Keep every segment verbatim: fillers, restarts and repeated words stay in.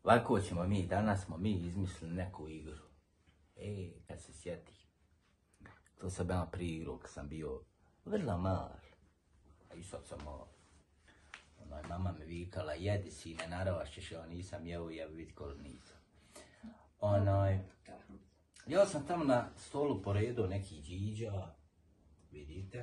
Ovako ćemo mi, danas smo mi izmislili neku igru. E, kad se sjeti. To sam bila prije igru, kad sam bio vrlo mal. A i sad sam mal. Onaj, mama me vikala, jedi sine, naravašćeš, ja nisam jeo, ja vidi koliko nisam. Onaj, ja sam tamo na stolu poredo neki džiđa, vidite.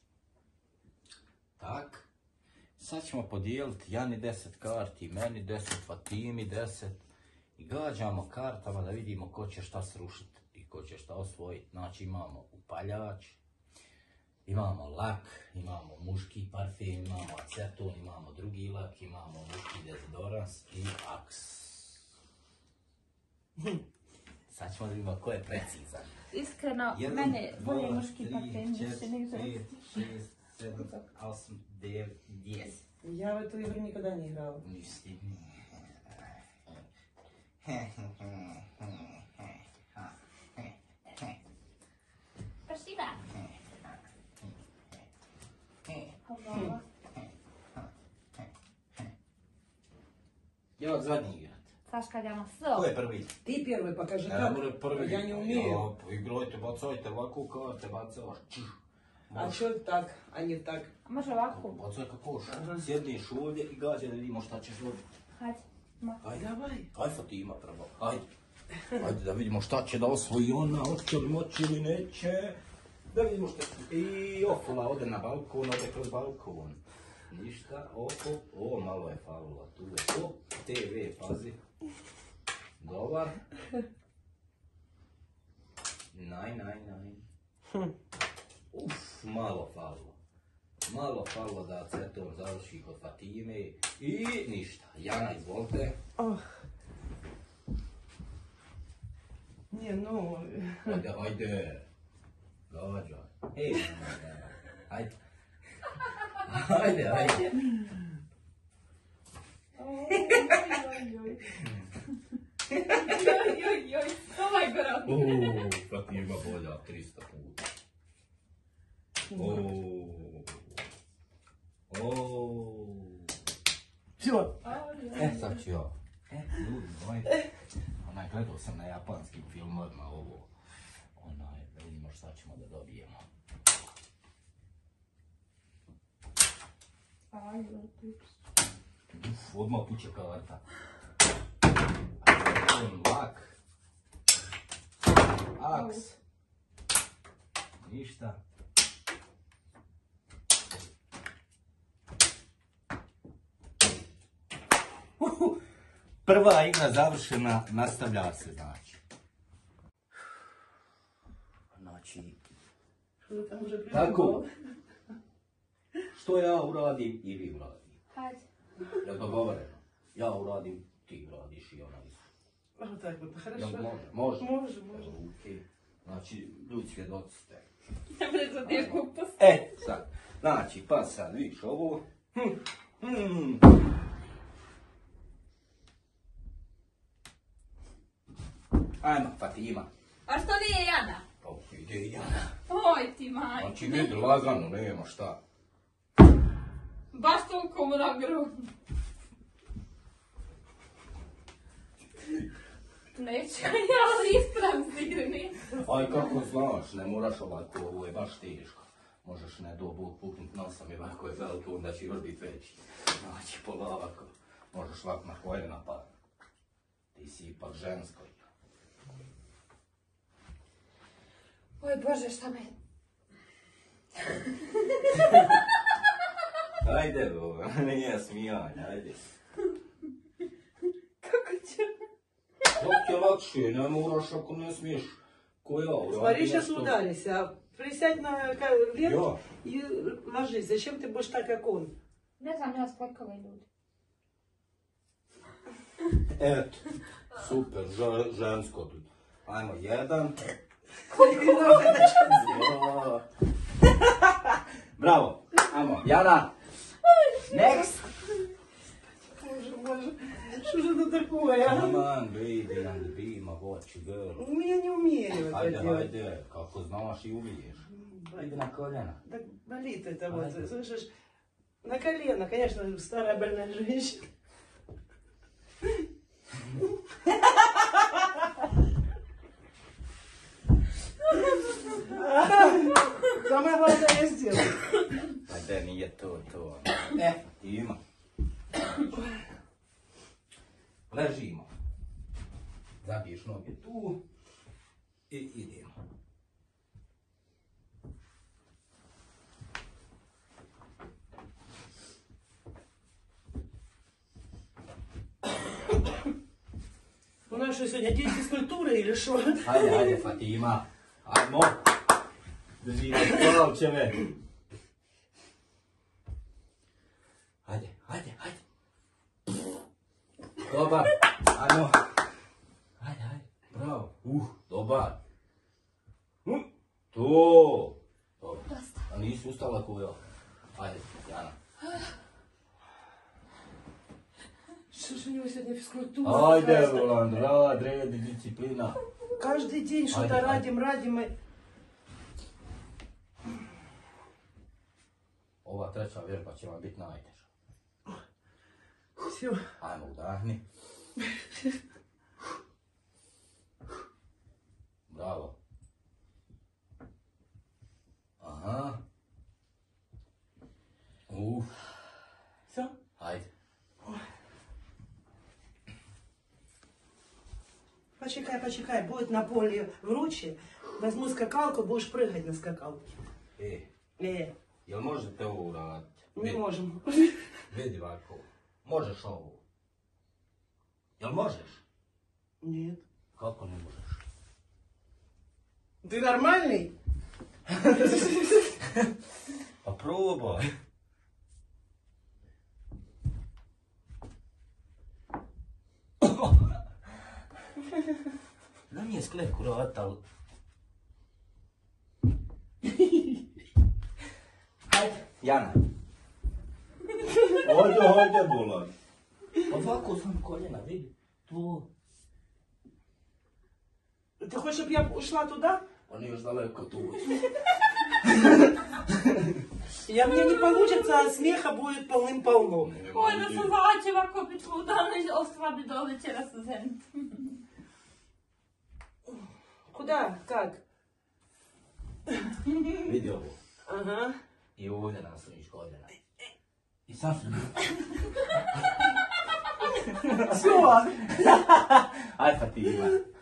Tak. Sad ćemo podijeliti Jani deset karti, meni deset, Fatimi deset. I gađamo kartama da vidimo ko će šta srušiti i ko će šta osvojiti. Znači imamo upaljač, imamo lak, imamo muški parfem, imamo aceton, imamo drugi lak, imamo muški dezodorans i aks. Sad ćemo da vidimo ko je precizan. Iskreno, Jedan, mene dva, bolje muški tri, parfem, da se četiri, ne pet, izrazi. šest, sedam, osam, devet, deset. Ja u tu igru nikada nije igrao. Nisi. Spasiba. Hvala. Ja zadnji igrat. Saška dama Ko so. je prvi? Ti prvi pa kaže Ja, kako. mora prvi. Ja ne umijem. Ja, pa igrajte, bacajte ovako karte, bacavaš. A čo tak, a nije tak? A može ovako? Bacaj kako š. Sjedniš ovdje i gađe da vidimo šta ćeš dobiti. Hajde. Ma. Ajde, davaj. Ajde, Fatima prvo. Ajde. Ajde da vidimo šta će da osvoji ona, hoće li moći ili neće. Da vidimo šta će. I Ofula ode na balkon, ode kroz balkon. Ništa, oko, o, malo je falila, tu je, o, te ve, pazi. Dobar. Naj, naj, naj. Uf, malo falilo. Malo falilo da aceton završi kod Fatime i ništa. Jana, izvolite. Oh. Nije, no... Ajde, ajde. Gađa. Ej, ajde. Ajde, ajde. Joj, joj, joj. Ovaj gora. Uuu, Fatima bolja tristo puta. Uuu. Uuu. Čo? E, sad ću ja. E, ljudi moji. Onaj, gledao sam na japanskim filmovima ovo. Onaj, da vidimo šta ćemo da dobijemo. Uf, odmah puće karta. Aceton, lak. Aks. Ništa. Uhu. Prva igra završena, nastavlja se znači. Znači, tako. Što ja uradim i vi uradim. Hajde. Je li dogovoreno? Ja uradim, ti uradiš i ona isto. Evo tako, pa Jel хорошо. može? Može? Može, može. Okej. Znači, ljudi svjedoci ste. Ne bude za dio glupost. E, sad. Znači, pa sad vidiš ovo. Hm, hm. Ajmo, Fatima. A što nije Jana? Pa ide i Jana. Oj ti maj. Znači, vidi, lagano, nema šta. Baš toliko mu nagru. Neću ja listram s igre, nisam. Aj, kako znaš, ne moraš ovako, ovo je baš teško. Možeš ne do Bog puknut nosom i ovako je veliko, onda će još biti veći. Znači, polako. Možeš ovako na koljena pa. Ti si ipak žensko. Oj Bože, šta me... Ajde, dobro, nije smijanje, ajde. Kako će... Dok je lakše, ne moraš ako ne smiješ. Ko ja, uradi Смотри, сейчас nešto. ударись, а присядь на ка- лент Ja. и ложись. Зачем ты будешь так, как он? Ne znam, ja splakala ljudi. Eto, super, ža- žensko tu. Ajmo, jedan. Ja. Bravo, ajmo, Jana. Next. Боже, боже, что же это такое, а? Come on, baby, and be my watch girl. Ну, я не умею это Ajde, делать. ajde, kako znaš i umiješ. Ajde na koljena. Так болит это вот, Ай. слышишь? На колено, конечно, старая больная женщина. Самое главное я сделаю. Pa da nije to, to. E, ima. Ležimo. Zabiješ noge tu. I idemo. У нас что сегодня день физкультуры или что? Hajde, hajde Fatima. Ajmo. Drži me plavčeve. Hajde, hajde, hajde. Dobar. Ajmo. Hajde, hajde. Bravo. Uh, dobar. Uh, to. Dobro. A nisi ustala ko ja. Hajde, Jana. Что же у него сегодня физкультура? Hajde, какая-то? Roland, rad, red, disciplina. Каждый день что-то Айде, радим, радим. и- Ova treća vježba će vam biti najteža. Все. Ajmo, udahni. Bravo. Aha. Uf. Все. Hajde. Почекай, почекай. Будет на поле вруче. Возьму скакалку, будешь прыгать на скакалке. E, Э, jel možete ovo uraditi? не Vidi, можем. vidi ovako. Možeš ovo? Jel možeš? Нет. Kako ne možeš? Ты нормальный? Pa probaj. Da nije skleku rata, ali... Hajde, Jana. Ovdje, ovdje, bolan. Ovako sam koljena, vidi. Tu. Ты хочешь, чтобы я ушла туда? On je još daleko tu. Я, мне не получится, а смеха будет полным-полно. Ой, да се зачева копичку, да не ослаби до вечера се зен. Куда? Как? Vidi ovo. Ага. I ovdje nasloniš koljena. I sam se... Все. Ajde, Fatima.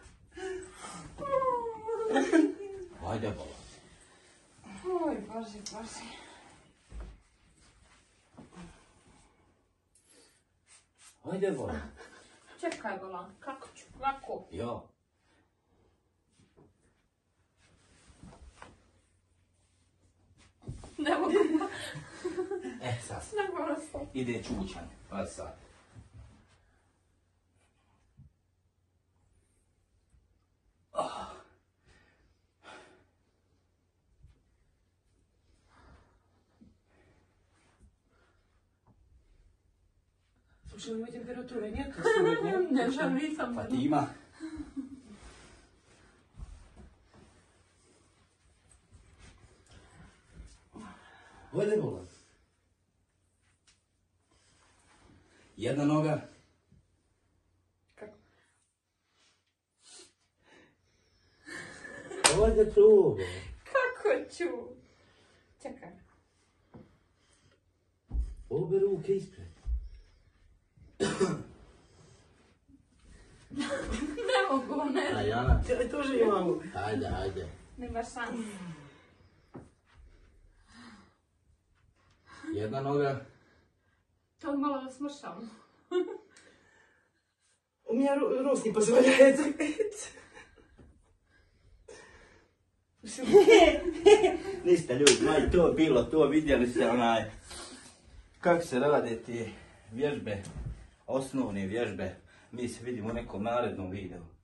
Ajde, bolan. Ой, боже, боже. Ajde, bolan. Čekaj, Bolan, kako ću? Lako. Ja. Ne mogu. E, sad. Ne mogu se. Ide čučan. Pa sad. Слушай, у него температуры нет сегодня? Ne želim sam. Fatima. Ajde, bolan. Jedna noga. Ajde, probaj. Kako ću? Čekaj. Obe ruke ispred. Ne mogu, ne. A Jana? Я тоже не могу. Ajde, ajde. Nema šanse. Jedna noga. To malo da smršam. У меня ро- рост не позволяет. Всё. Ništa ljudi, maj to bilo, to vidjeli ste onaj kako se rade te vježbe, osnovne vježbe. Mi se vidimo u nekom narednom videu.